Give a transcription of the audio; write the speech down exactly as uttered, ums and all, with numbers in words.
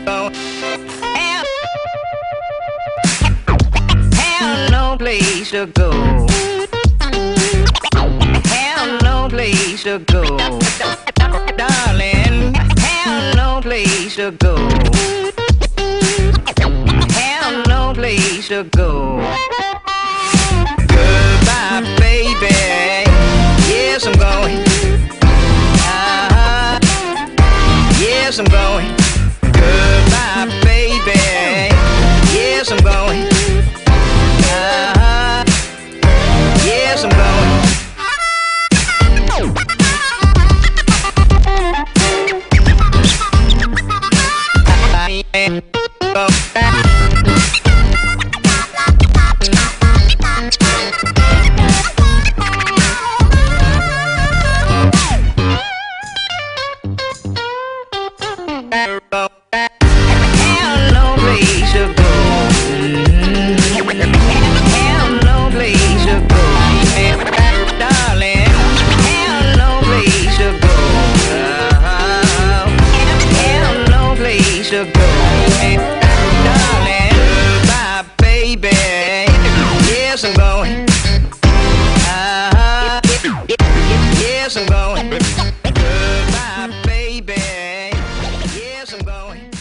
go. Have, have no place to go. Have no place to go. Darling, have no place to go. Have no place to go. Goodbye, baby. Yes, I'm going. Uh-huh. Yes, I'm going. Goodbye, baby. Yes, I'm going. Uh-huh. Yes, I'm going. I am have no place to go. Have no place to go. Darling, have no place to go. Uh-huh. Have no place to go. Darling, goodbye, baby. Yes, I'm going. Uh-huh. Yes, I'm going. Goodbye, baby. Yes, I'm going.